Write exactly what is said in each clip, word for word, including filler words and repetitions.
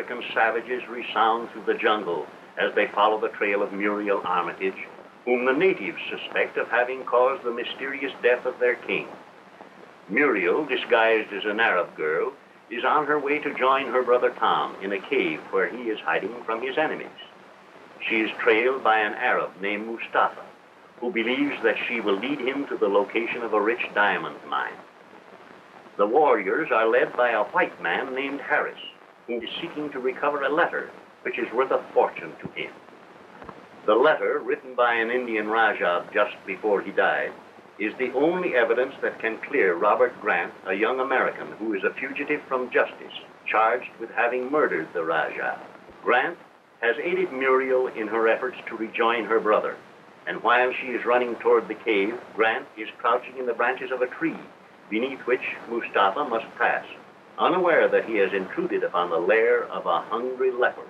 American savages resound through the jungle as they follow the trail of Muriel Armitage, whom the natives suspect of having caused the mysterious death of their king. Muriel, disguised as an Arab girl, is on her way to join her brother Tom in a cave where he is hiding from his enemies. She is trailed by an Arab named Mustafa, who believes that she will lead him to the location of a rich diamond mine. The warriors are led by a white man named Harris, who is seeking to recover a letter which is worth a fortune to him. The letter, written by an Indian Rajah just before he died, is the only evidence that can clear Robert Grant, a young American who is a fugitive from justice, charged with having murdered the Rajah. Grant has aided Muriel in her efforts to rejoin her brother, and while she is running toward the cave, Grant is crouching in the branches of a tree, beneath which Mustafa must pass, unaware that he has intruded upon the lair of a hungry leopard.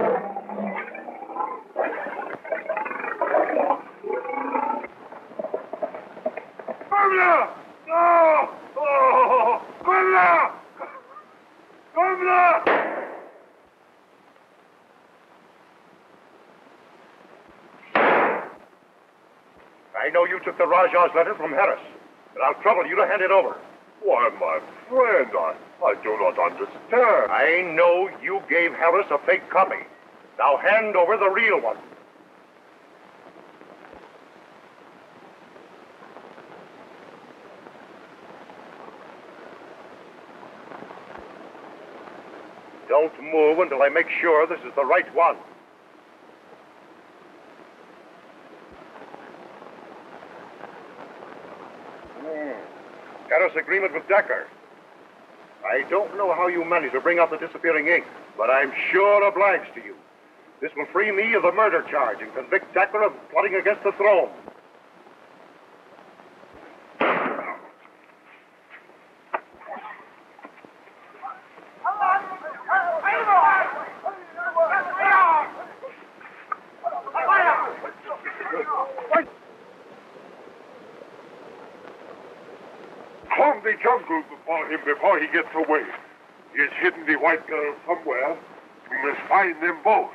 Governor! No! Oh! Governor! Governor! I know you took the Rajah's letter from Harris, but I'll trouble you to hand it over. Why, my friend, I, I do not understand. I know you gave Harris a fake copy. Now hand over the real one. Don't move until I make sure this is the right one. Hmm. Harris agreement with Decker. I don't know how you managed to bring out the disappearing ink, but I'm sure obliged to you. This will free me of the murder charge and convict Decker of plotting against the throne. Calm the jungle before him before he gets away. He has hidden the white girl somewhere. We must find them both.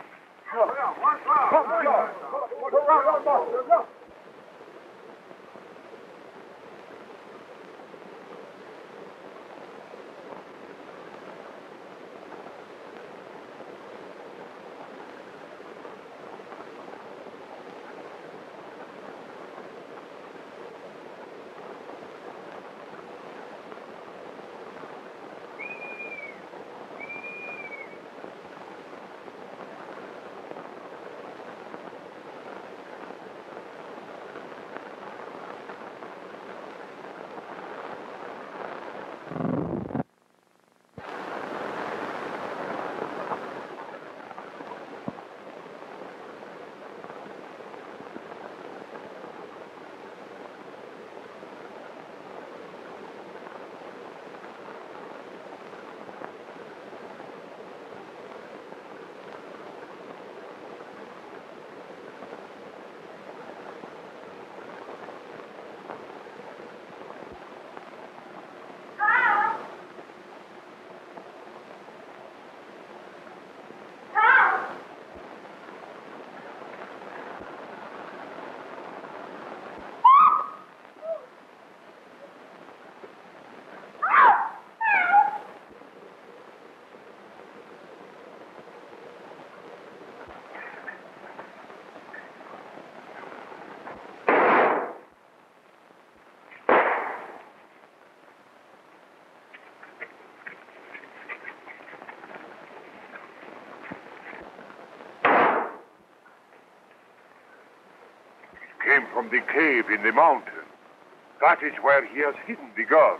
Came from the cave in the mountain. That is where he has hidden the girl.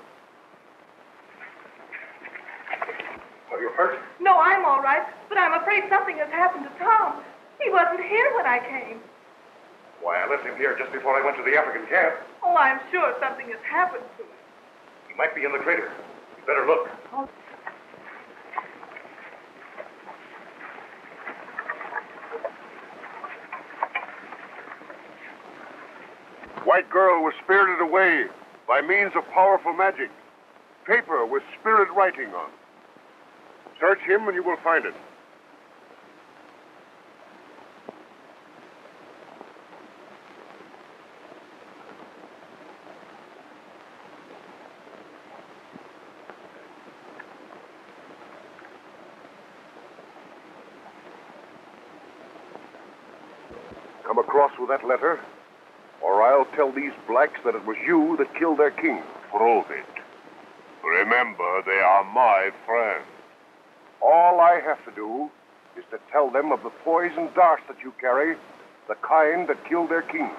Are you hurt? No, I'm all right, but I'm afraid something has happened to Tom. He wasn't here when I came. Why, I left him here just before I went to the African camp. Oh, I'm sure something has happened to him. He might be in the crater. You better look. Oh. White girl was spirited away by means of powerful magic. Paper with spirit writing on. Search him and you will find it. come across with that letter, or I'll tell these blacks that it was you that killed their king. Prove it. Remember, they are my friends. All I have to do is to tell them of the poisoned darts that you carry, the kind that killed their king.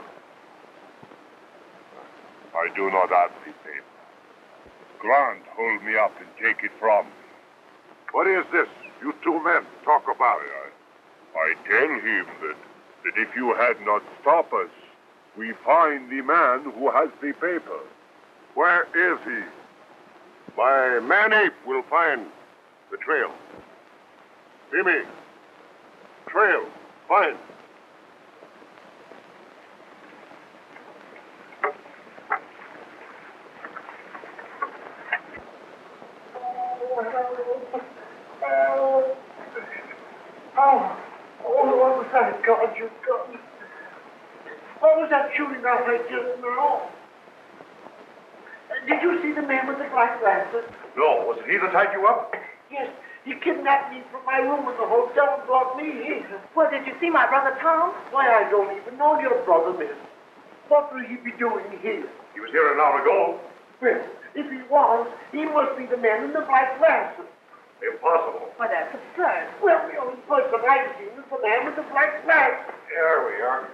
I do not have the paper. Grant, hold me up and take it from me. What is this? You two men, talk about it. I, I tell him that, that if you had not stopped us, we find the man who has the paper. Where is he? My man-ape will find the trail. Jimmy, trail, find. Oh, oh, what was that, God, you God? What was that shooting off I just now? Did you see the man with the black glasses? No, was it he that tied you up? Yes, he kidnapped me from my room in the hotel and brought me here. Well, did you see my brother Tom? Why, I don't even know your brother, miss. What will he be doing here? He was here an hour ago. Well, if he was, he must be the man in the black glasses. Impossible. Why, that's absurd. Well, the only person I've seen is the man with the black glasses. There we are.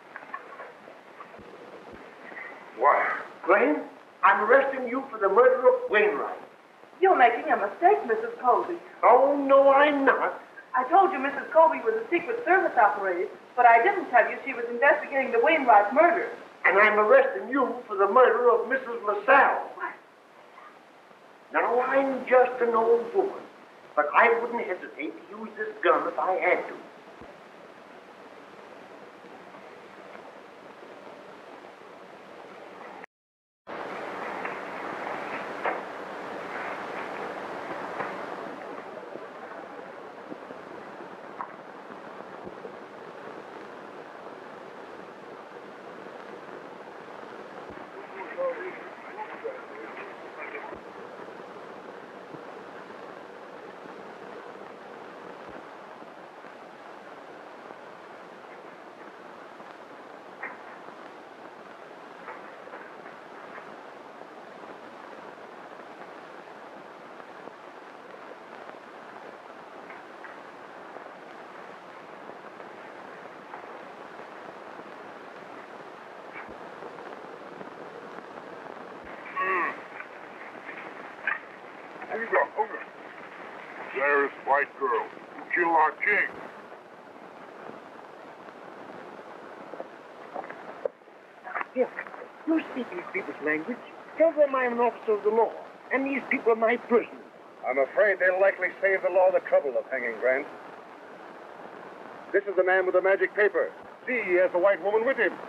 What? Graham, I'm arresting you for the murder of Wainwright. You're making a mistake, Missus Colby. Oh, no, I'm not. I told you Missus Colby was a Secret Service operative, but I didn't tell you she was investigating the Wainwright murder. And I'm arresting you for the murder of Missus LaSalle. What? Now, I'm just an old woman, but I wouldn't hesitate to use this gun if I had to. There's white girl who killed our king. Here, you speak these people's language. Tell them I'm an officer of the law, and these people are my prisoners. I'm afraid they'll likely save the law the trouble of hanging Grant. This is the man with the magic paper. See, he has the white woman with him.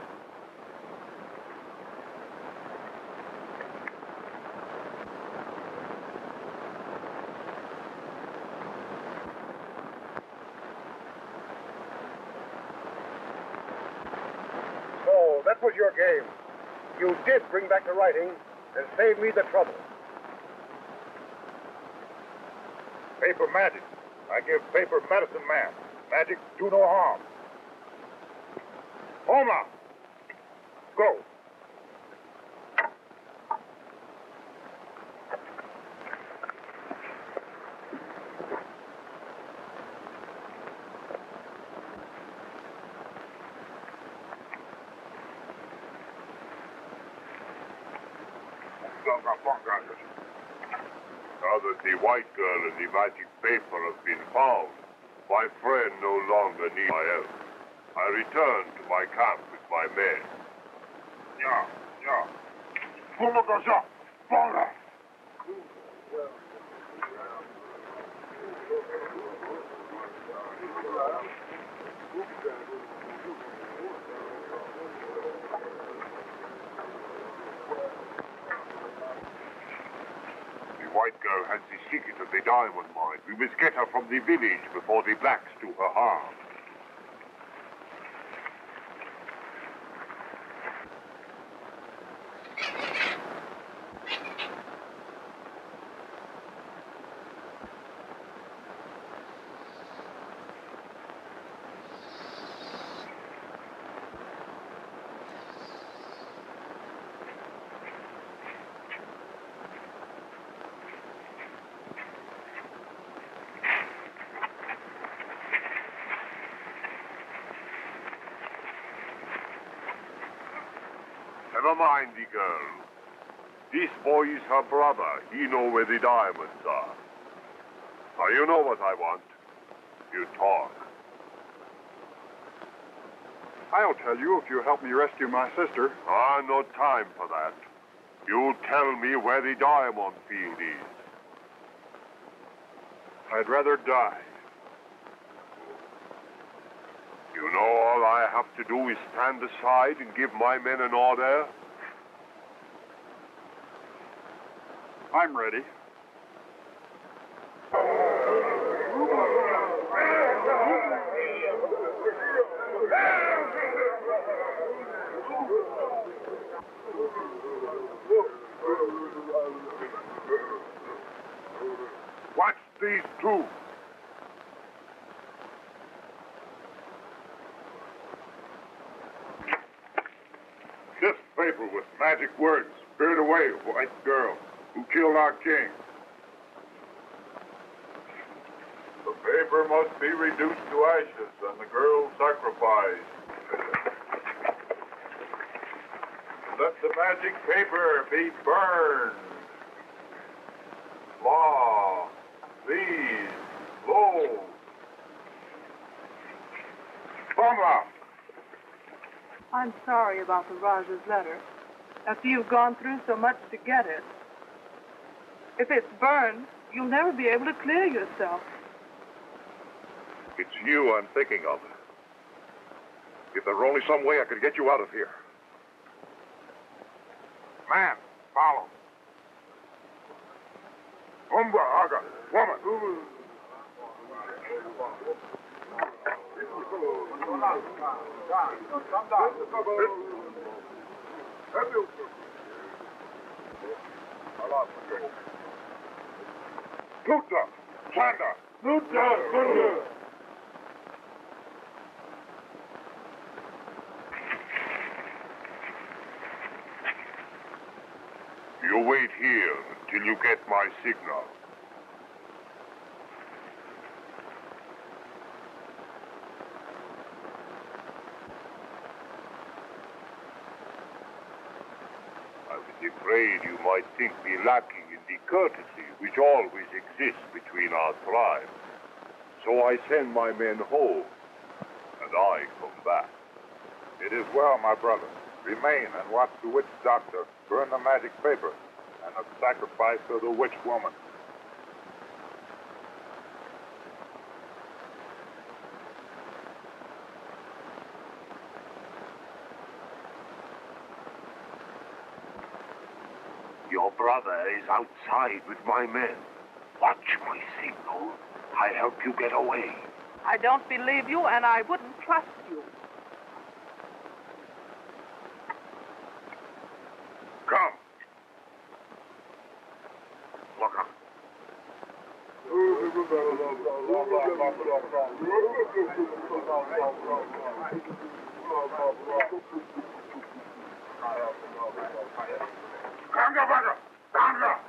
So, that was your game. You did bring back the writing and save me the trouble. Paper magic. I give paper medicine man. Magic do no harm. Homer! Go. Now that the white girl and the magic paper have been found, my friend no longer needs my help. I return to my camp with my men. Yeah, yeah. Como goza? Bonga! The white girl has the secret of the diamond mine. We must get her from the village before the blacks do her harm. Never mind the girl. This boy is her brother. He know where the diamonds are. Now you know what I want. You talk. I'll tell you if you help me rescue my sister. Ah, no time for that. You tell me where the diamond field is. I'd rather die. You know all I have to do is stand aside and give my men an order? I'm ready. Watch these two. This paper with magic words. Spirit away, white girl, who killed our king. The paper must be reduced to ashes and the girl sacrificed. Let the magic paper be burned. Law, these, lo. Bumla! I'm sorry about the Raja's letter. After you've gone through so much to get it. If it's burned, you'll never be able to clear yourself. It's you I'm thinking of. If there were only some way I could get you out of here. Man, follow. Umbra, Aga, woman. Luta, Chanda. Luta, Chanda. You wait here until you get my signal. I was afraid you might think me lacking in the courtesy which always exists between our tribes. So I send my men home, and I come back. It is well, my brother. Remain and watch the witch doctor burn the magic paper and a sacrifice to the witch woman. Your brother is outside with my men. Watch my signal. I help you get away. I don't believe you, and I wouldn't trust you. Come. Look up. Kanga baga! Kanga!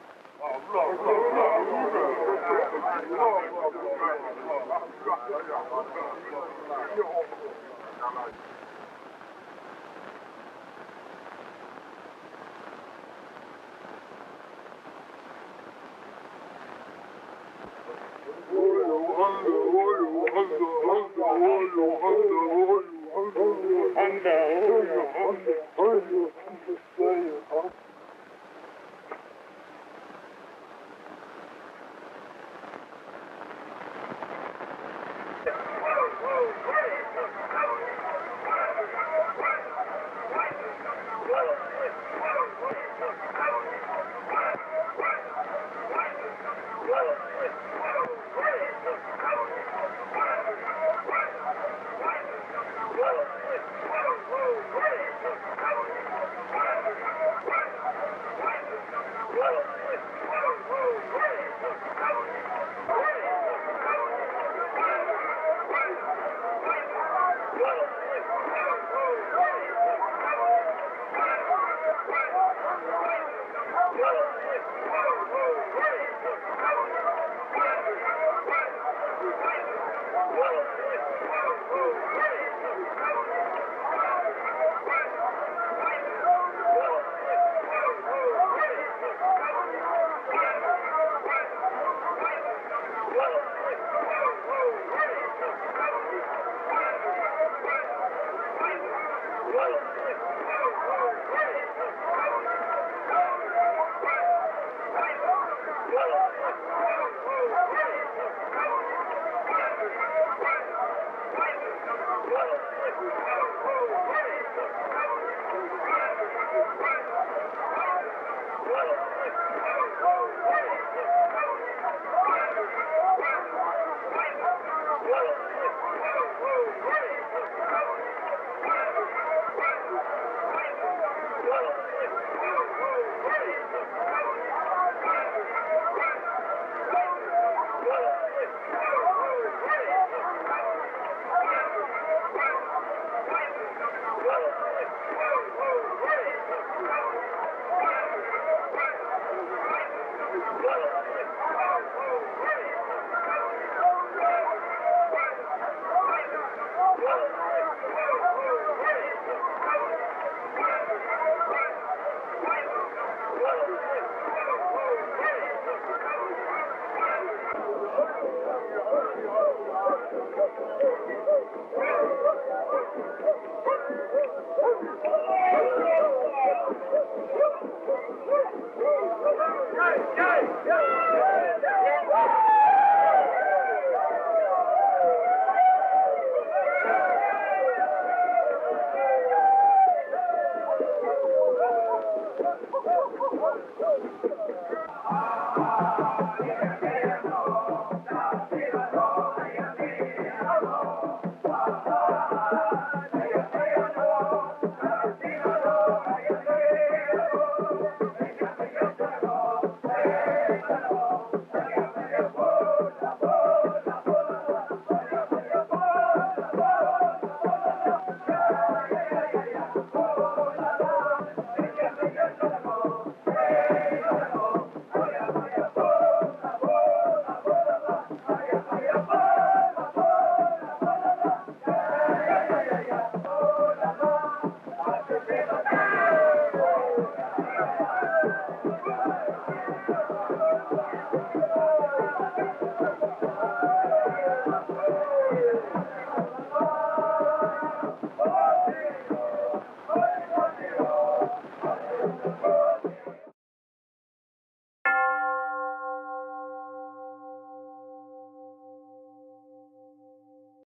Thank you.